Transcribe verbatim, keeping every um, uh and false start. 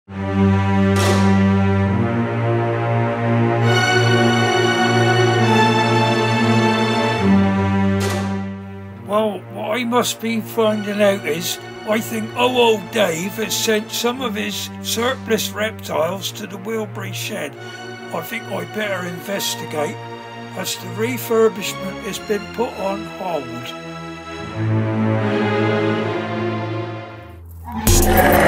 Well, what I must be finding out is, I think oh old Dave has sent some of his surplus reptiles to the Wilbury shed. I think I better investigate, as the refurbishment has been put on hold.